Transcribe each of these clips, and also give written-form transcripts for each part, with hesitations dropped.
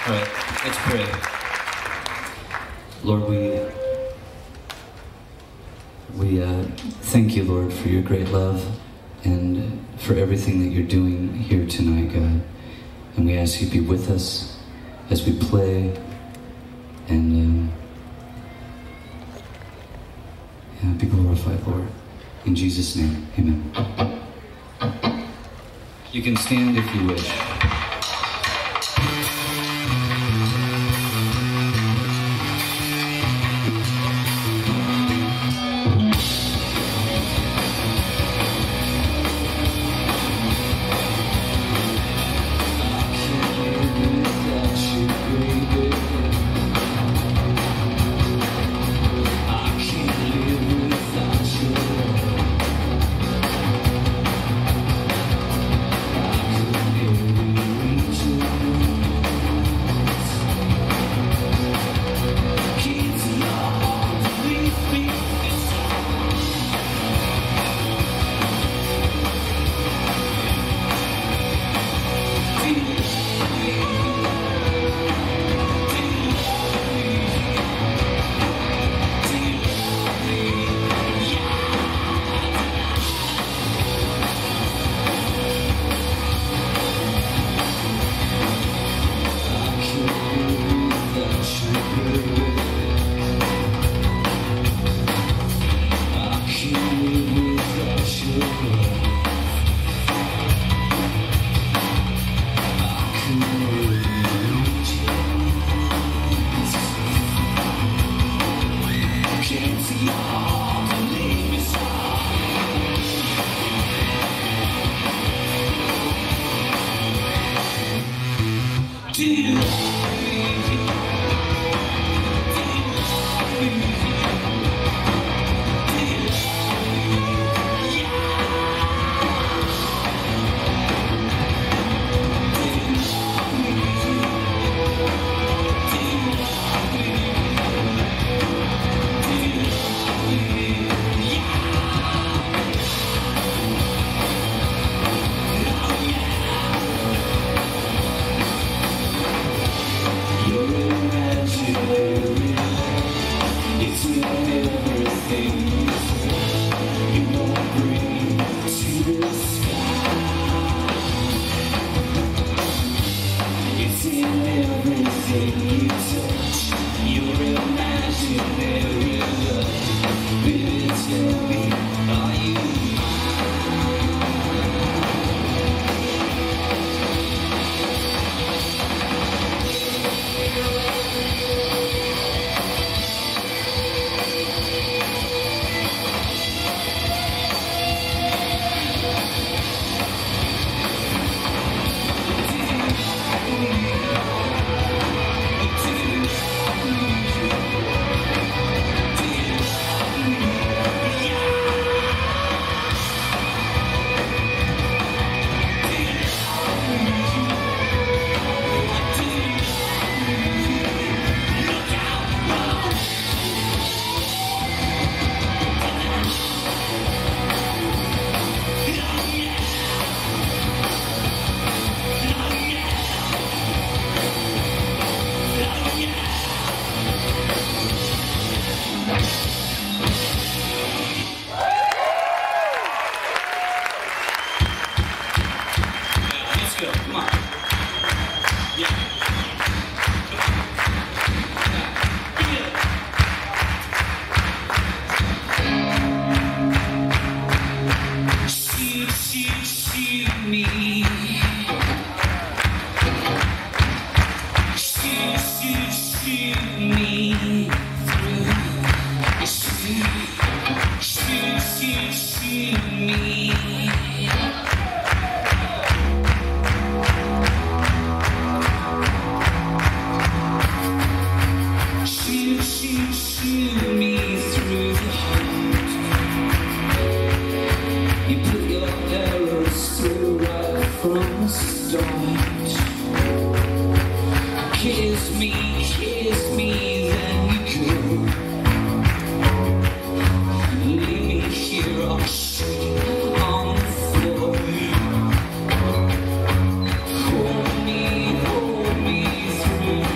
All right, let's pray. Lord, we thank you, Lord, for your great love and for everything that you're doing here tonight, God. And we ask you to be with us as we play and be glorified, Lord. In Jesus' name, amen. You can stand if you wish. Hold me through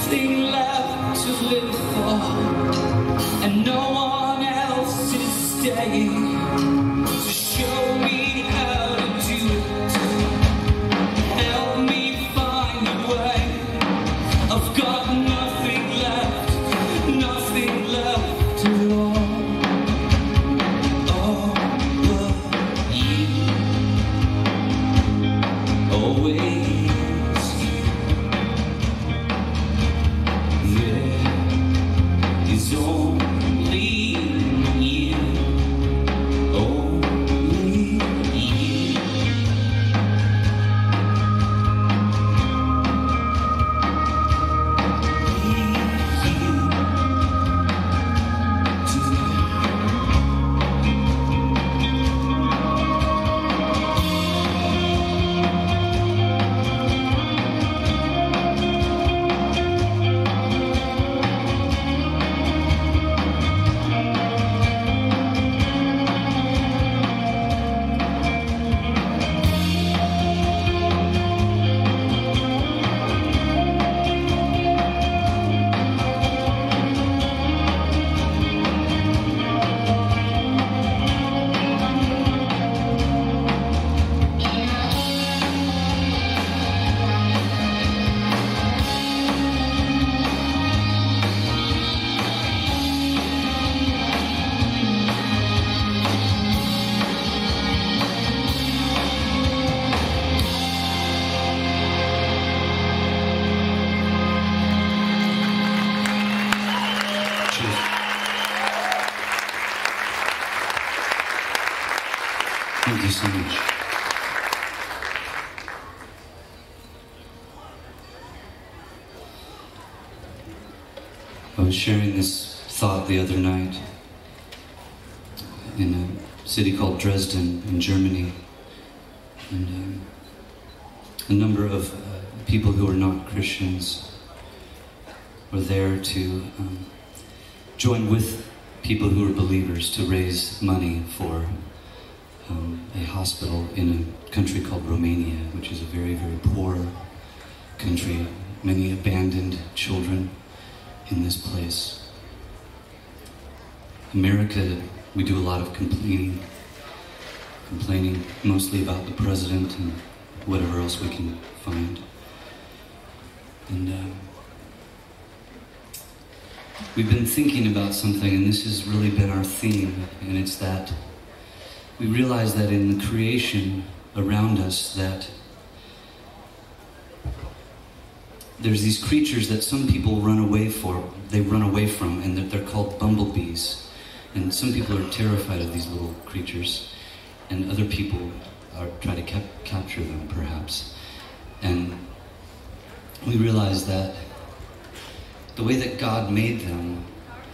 nothing left to live for, and no one else is staying to show me how to do it. Help me find a way. I've got nothing left at all. Oh, but you always. It's only you, only you. Thank you so much. I was sharing this thought the other night in a city called Dresden in Germany, and a number of people who are not Christians were there to join with people who are believers to raise money for a hospital in a country called Romania, which is a very, very poor country. Many abandoned children in this place. America, we do a lot of complaining mostly about the president and whatever else we can find. And we've been thinking about something, and this has really been our theme, and it's that we realize that in the creation around us that there's these creatures that some people run away from, and that they're called bumblebees. And some people are terrified of these little creatures, and other people try to capture them, perhaps. And we realize that the way that God made them,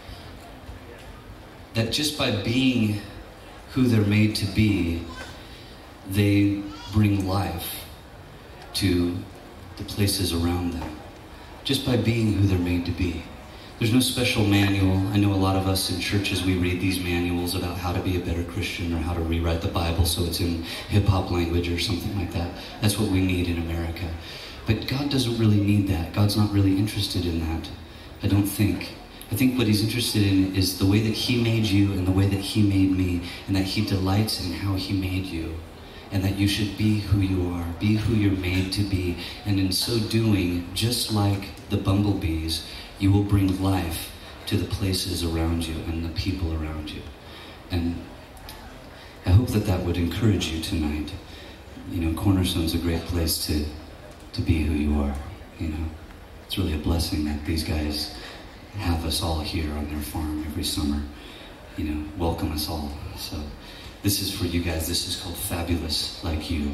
that just by being who they're made to be, they bring life to the places around them. Just by being who they're made to be. There's no special manual. I know a lot of us in churches, we read these manuals about how to be a better Christian or how to rewrite the Bible so it's in hip-hop language or something like that. That's what we need in America. But God doesn't really need that. God's not really interested in that, I don't think. I think what he's interested in is the way that he made you and the way that he made me, and that he delights in how he made you, and that you should be who you are, be who you're made to be, and in so doing, just like the bumblebees, you will bring life to the places around you and the people around you. And I hope that that would encourage you tonight. You know, Cornerstone's a great place to be who you are, you know. It's really a blessing that these guys have us all here on their farm every summer, you know, welcome us all. So this is for you guys. This is called Fabulous Like You.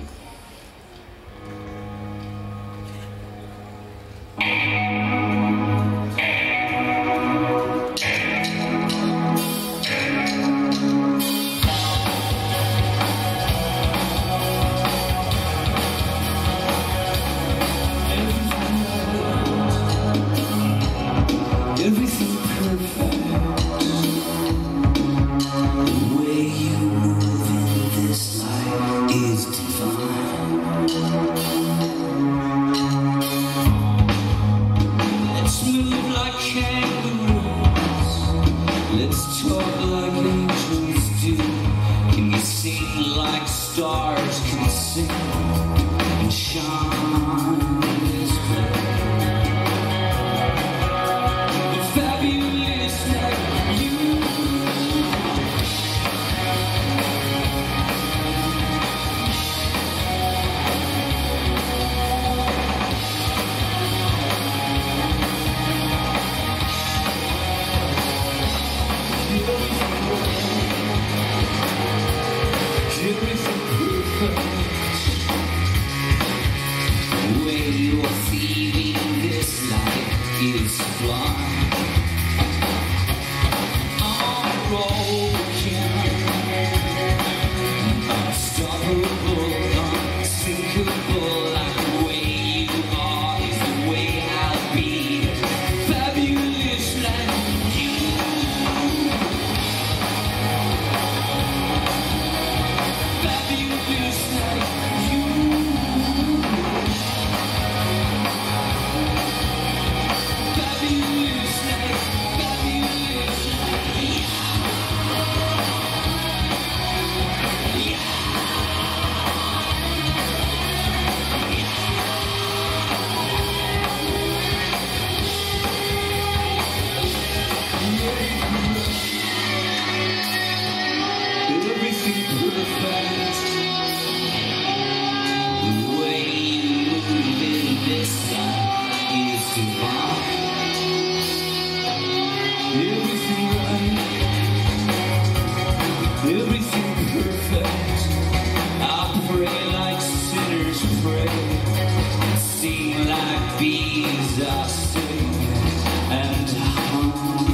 Everything perfect. The way you move in this life is divine. Let's stars can sing and shine this way. The fabulous like you. Is blind, unbroken, unstoppable, unsinkable. Like the way you are is the way I'll be. Fabulous like you. Fabulous like you. Everything perfect. I pray like sinners pray, sing like bees I sing, and hum.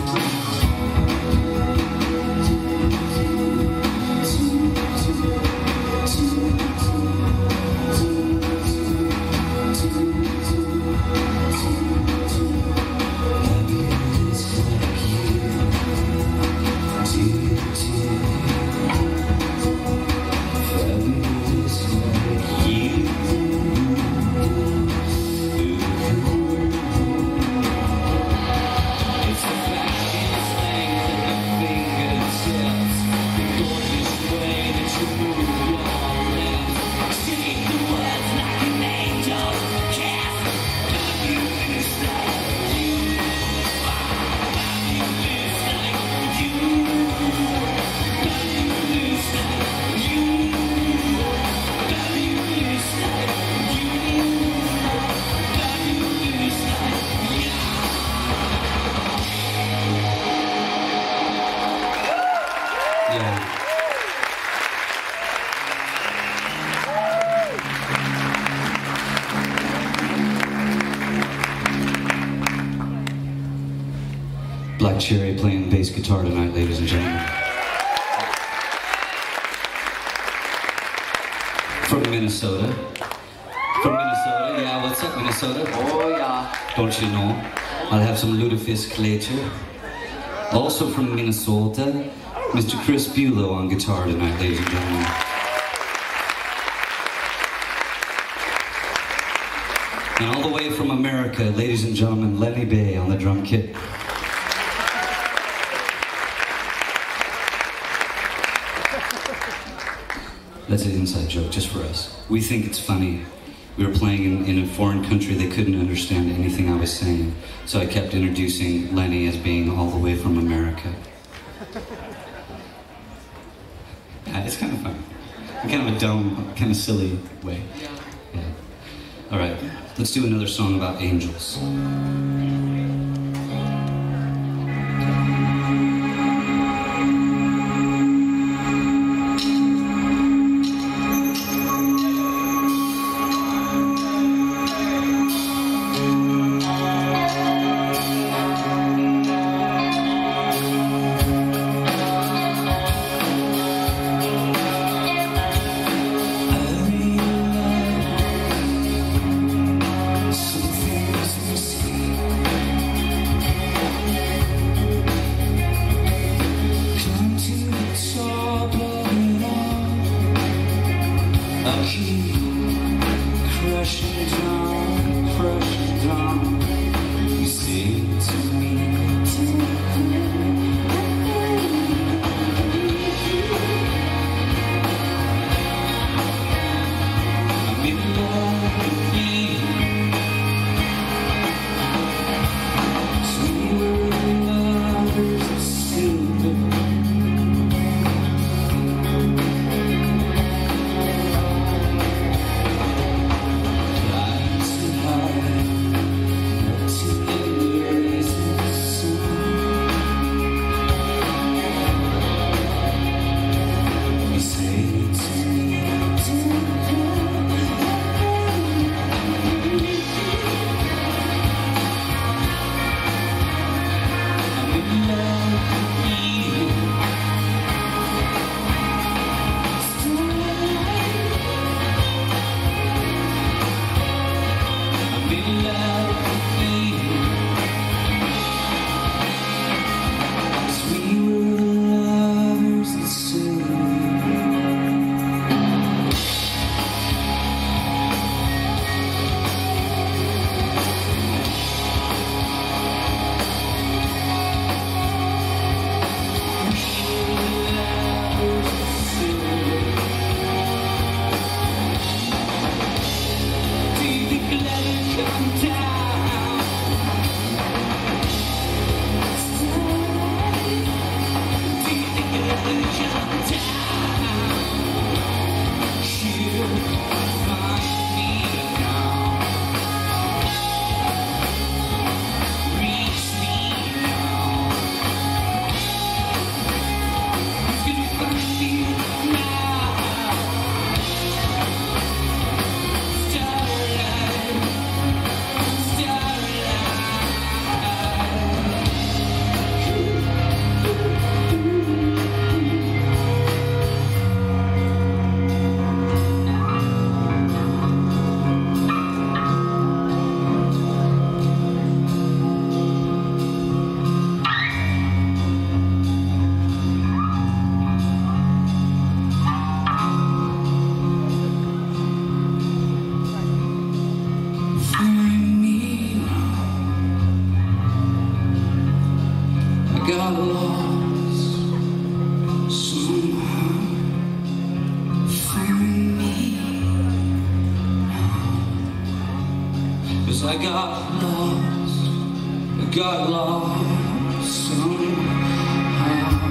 Black Cherry playing bass guitar tonight, ladies and gentlemen. From Minnesota. From Minnesota, yeah, what's up, Minnesota? Oh, yeah. Don't you know? I'll have some lutefisk later. Also from Minnesota, Mr. Chris Bulow on guitar tonight, ladies and gentlemen. And all the way from America, ladies and gentlemen, Lenny Bay on the drum kit. That's an inside joke, just for us. We think it's funny. We were playing in a foreign country, they couldn't understand anything I was saying. So I kept introducing Lenny as being all the way from America. Yeah, it's kind of fun. In kind of a dumb, kind of silly way. Yeah. All right, let's do another song about angels. I got lost somehow.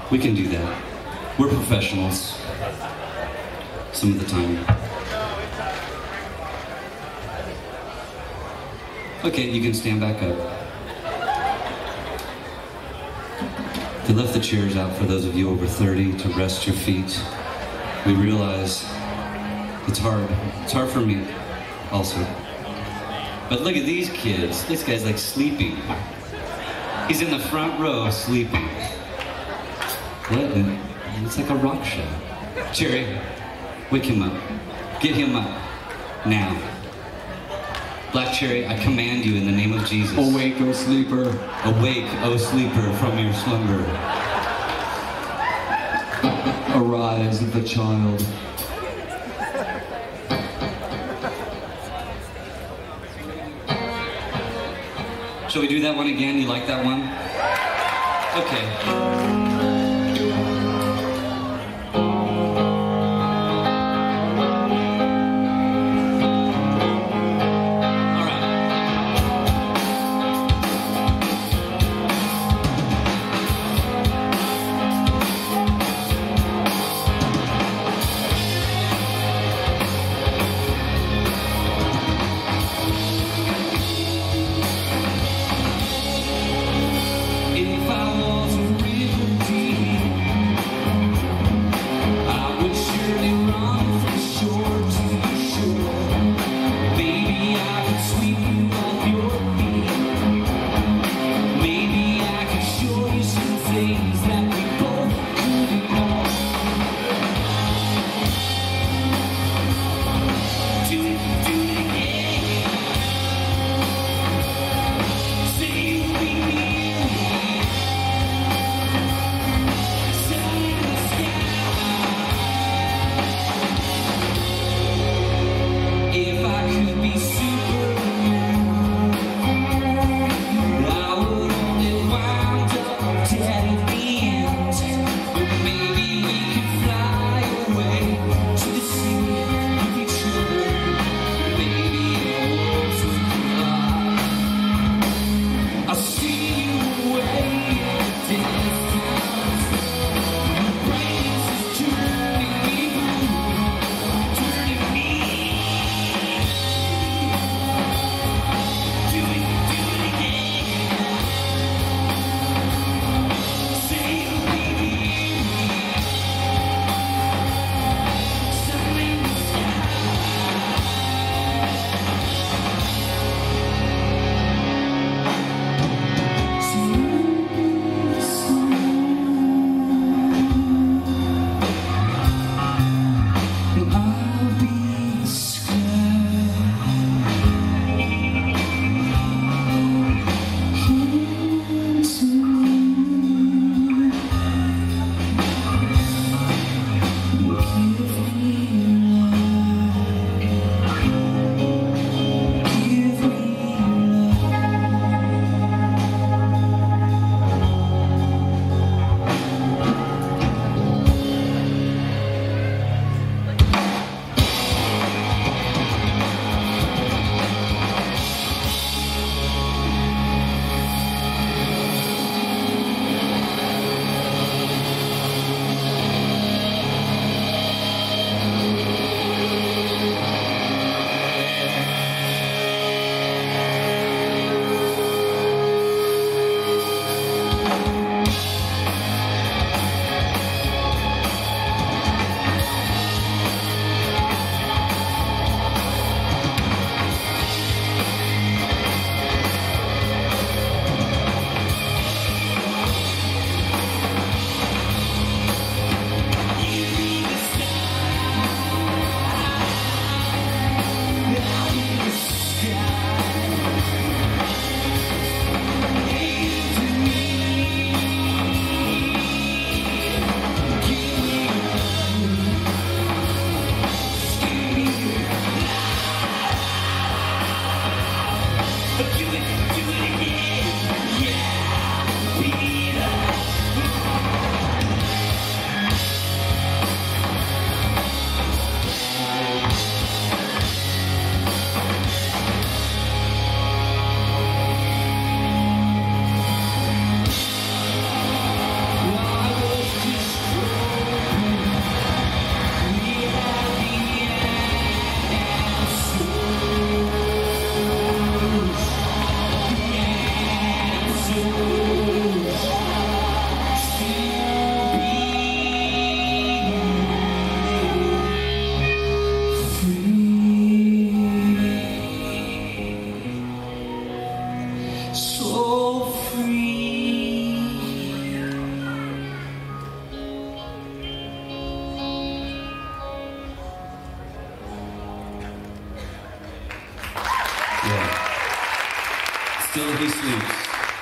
We can do that. We're professionals. Some of the time. Okay, you can stand back up. They left the chairs out for those of you over 30 to rest your feet. We realize it's hard. It's hard for me also. But look at these kids. This guy's like sleeping. He's in the front row sleeping. What? It's like a rock show. Cherry, wake him up. Get him up. Now. Black Cherry, I command you in the name of Jesus. Awake, O sleeper. Awake, O sleeper, from your slumber. Arise, the child. Shall we do that one again? You like that one? Okay. If I was a river deep Still he sleeps.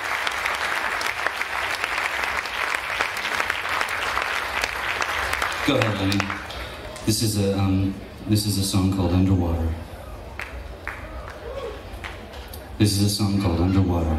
Go ahead, Lenny. This is a song called Underwater. This is a song called Underwater.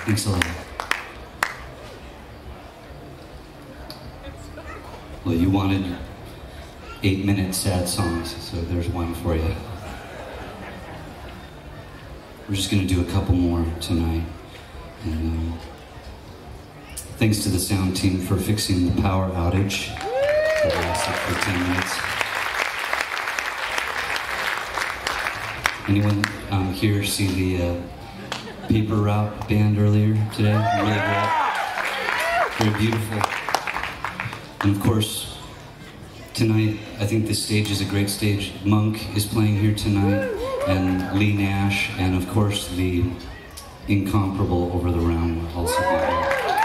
Thanks a lot. Well, you wanted 8-minute sad songs, so there's one for you. We're just going to do a couple more tonight. And thanks to the sound team for fixing the power outage that lasted for 10 minutes. Anyone here see the Paper Route band earlier today? Really great. Very beautiful. And of course, tonight, I think this stage is a great stage. Monk is playing here tonight, and Lee Nash, and of course, the incomparable Over the Round will also be here.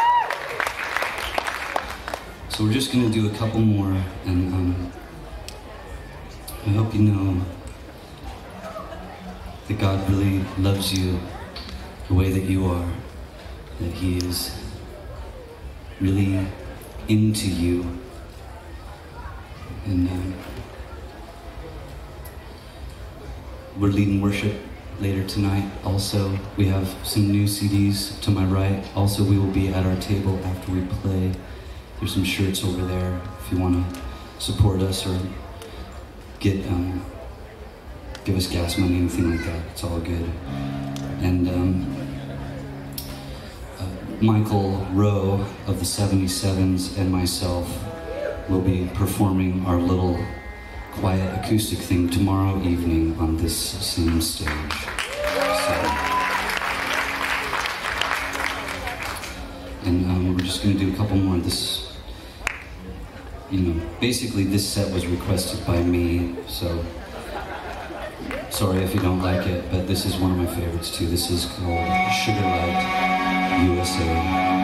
So we're just going to do a couple more, and I hope you know that God really loves you the way that you are, that He is really into you. And we're leading worship later tonight. Also, we have some new CDs to my right. Also, we will be at our table after we play. There's some shirts over there if you want to support us or give us gas money, anything like that. It's all good. And Michael Rowe of the 77s and myself will be performing our little quiet acoustic thing tomorrow evening on this same stage. And we're just going to do a couple more of this. Basically this set was requested by me, so sorry if you don't like it, but this is one of my favorites too. This is called Sugar Light USA.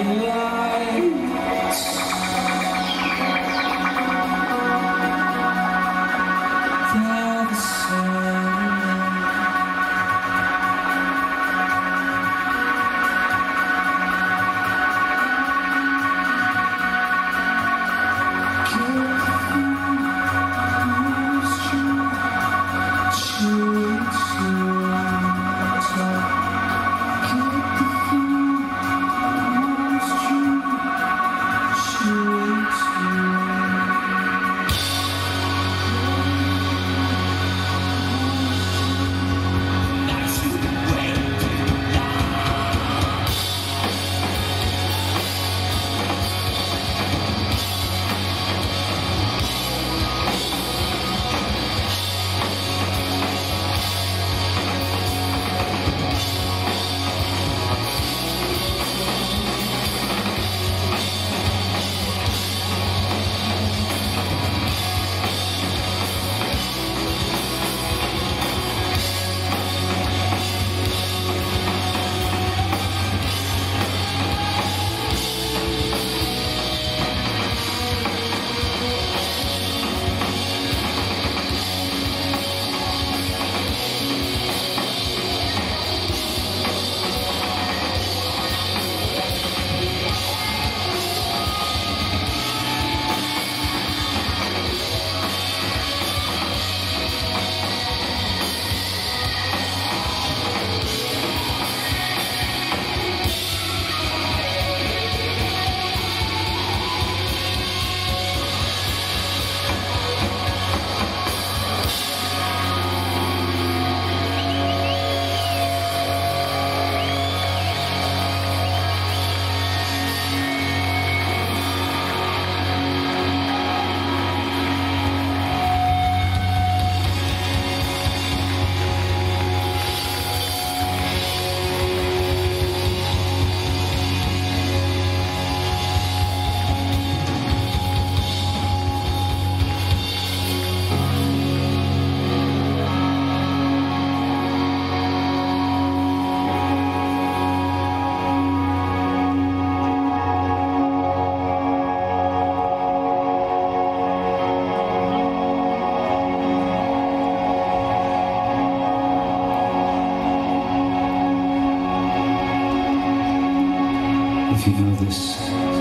If you know this,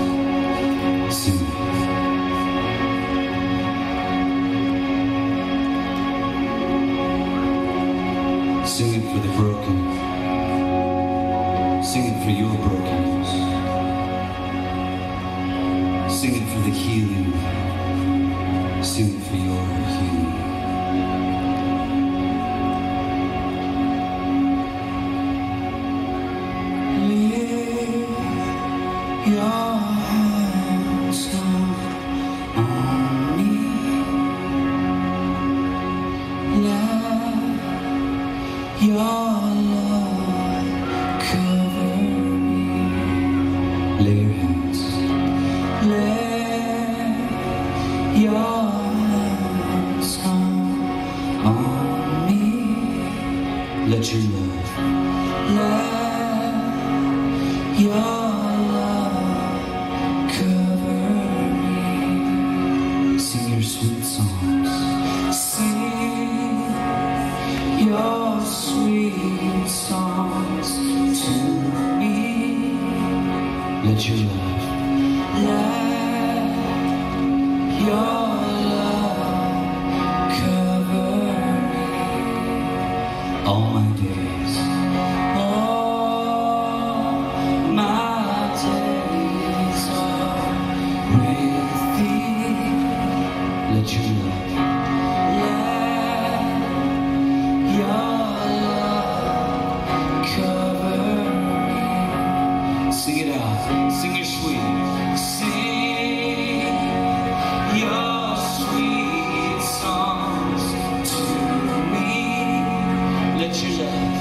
sing it. Sing it for the broken. Sing it for your brokenness. Sing it for the healing. Sing it for your healing. Your hands on me. Let your love cover me. Lay your hands. Lay your hands on me. Let your love. Let your sweet songs. Sing your sweet songs to me. Let your love, let your love cover me all my days. All my days are with thee. Let your love, let your love cover me. Sing it out, sing it sweet. Sing your sweet songs to me. Let your love,